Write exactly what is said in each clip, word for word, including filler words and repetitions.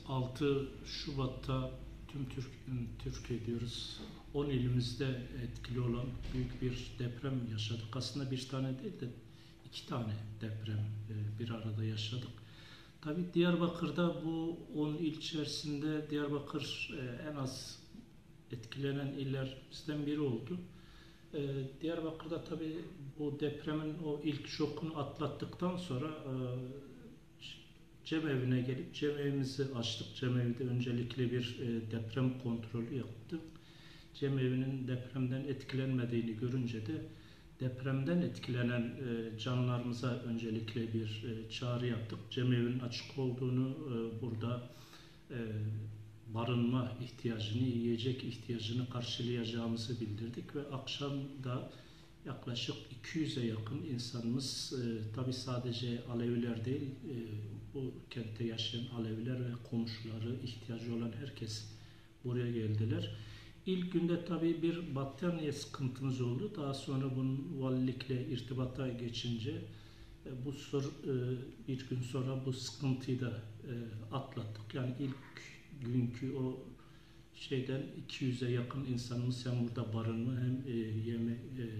altı Şubat'ta tüm Türk, Türkiye diyoruz, on ilimizde etkili olan büyük bir deprem yaşadık. Aslında bir tane değil de iki tane deprem bir arada yaşadık. Tabii Diyarbakır'da bu on il içerisinde Diyarbakır en az etkilenen illerimizden biri oldu. Diyarbakır'da tabii bu depremin o ilk şokunu atlattıktan sonra cemevine gelip cemevimizi açtık. Cemevinde öncelikle bir deprem kontrolü yaptık. Cemevinin depremden etkilenmediğini görünce de depremden etkilenen canlarımıza öncelikle bir çağrı yaptık. Cemevinin açık olduğunu, burada barınma ihtiyacını, yiyecek ihtiyacını karşılayacağımızı bildirdik ve akşam da yaklaşık iki yüze yakın insanımız, e, tabi sadece Aleviler değil, e, bu kentte yaşayan Aleviler ve komşuları, ihtiyacı olan herkes buraya geldiler. İlk günde tabi bir battaniye sıkıntımız oldu. Daha sonra bunun valilikle irtibata geçince e, bu sor, e, bir gün sonra bu sıkıntıyı da e, atlattık. Yani ilk günkü o şeyden iki yüze yakın insanımız hem burada barınma hem e, yeme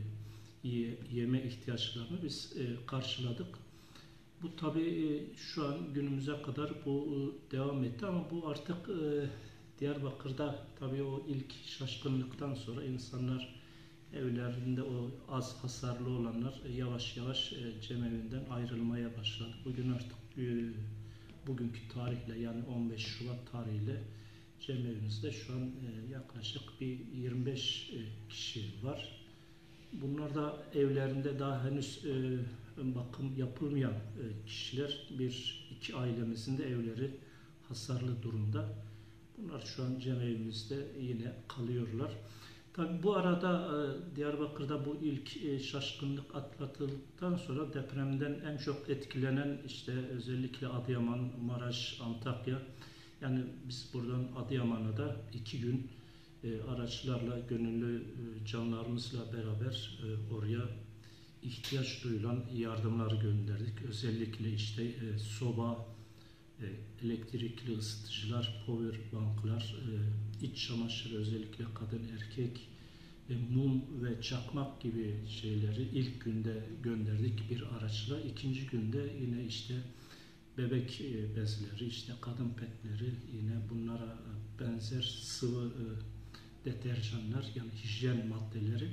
e, yeme ihtiyaçlarını biz e, karşıladık. Bu tabi e, şu an günümüze kadar bu e, devam etti ama bu artık e, Diyarbakır'da tabi o ilk şaşkınlıktan sonra insanlar evlerinde o az hasarlı olanlar e, yavaş yavaş e, cemevinden ayrılmaya başladı. Bugün artık e, bugünkü tarihle, yani on beş Şubat tarihiyle cemevimizde şu an e, yaklaşık bir yirmi beş e, kişi var. Bunlar da evlerinde daha henüz e, bakım yapılmayan e, kişiler. Bir iki ailemizin de evleri hasarlı durumda. Bunlar şu an cemevimizde yine kalıyorlar. Tabi bu arada e, Diyarbakır'da bu ilk e, şaşkınlık atlatıldıktan sonra depremden en çok etkilenen işte özellikle Adıyaman, Maraş, Antakya. Yani biz buradan Adıyaman'a da iki gün e, araçlarla, gönüllü e, canlarımızla beraber e, oraya ihtiyaç duyulan yardımları gönderdik. Özellikle işte e, soba, e, elektrikli ısıtıcılar, power banklar, e, iç çamaşırı, özellikle kadın erkek, e, mum ve çakmak gibi şeyleri ilk günde gönderdik bir araçla. İkinci günde yine işte bebek bezleri, işte kadın petleri, yine bunlara benzer sıvı deterjanlar, yani hijyen maddeleri,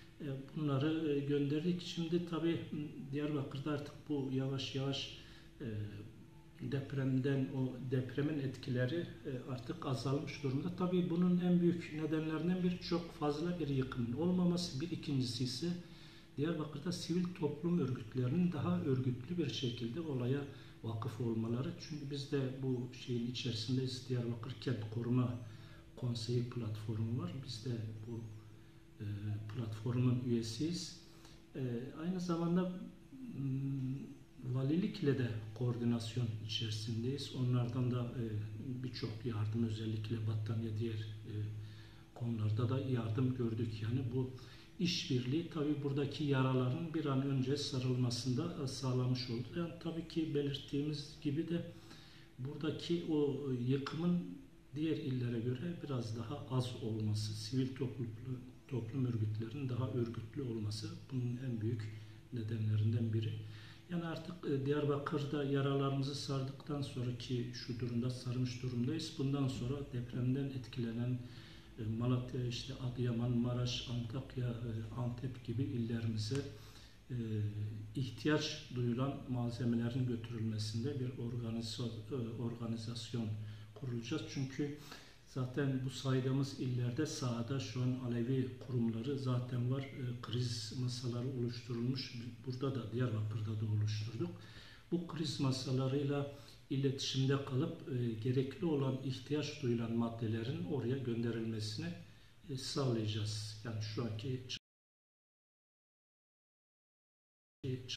bunları gönderdik. Şimdi tabi Diyarbakır'da artık bu yavaş yavaş depremden, o depremin etkileri artık azalmış durumda. Tabi bunun en büyük nedenlerinden biri çok fazla bir yıkımın olmaması. Bir ikincisi ise Diyarbakır'da sivil toplum örgütlerinin daha örgütlü bir şekilde olaya vakıf olmaları. Çünkü biz de bu şeyin içerisindeyiz. Diyarbakır Kent Koruma Konseyi platformu var. Biz de bu e, platformun üyesiyiz. E, aynı zamanda m, valilikle de koordinasyon içerisindeyiz. Onlardan da e, birçok yardım, özellikle battaniye, diğer e, konularda da yardım gördük. Yani bu işbirliği tabi buradaki yaraların bir an önce sarılmasında sağlamış oldu. Yani tabii ki belirttiğimiz gibi de buradaki o yıkımın diğer illere göre biraz daha az olması, sivil toplum, toplum örgütlerinin daha örgütlü olması bunun en büyük nedenlerinden biri. Yani artık Diyarbakır'da yaralarımızı sardıktan sonraki şu durumda sarmış durumdayız. Bundan sonra depremden etkilenen Malatya, işte Adıyaman, Maraş, Antakya, Antep gibi illerimize ihtiyaç duyulan malzemelerin götürülmesinde bir organizasyon kurulacağız. Çünkü zaten bu saydığımız illerde sahada şu an Alevi kurumları zaten var. Kriz masaları oluşturulmuş. Burada da, Diyarbakır'da da oluşturduk. Bu kriz masalarıyla iletişimde kalıp e, gerekli olan, ihtiyaç duyulan maddelerin oraya gönderilmesini e, sağlayacağız. Yani şu anki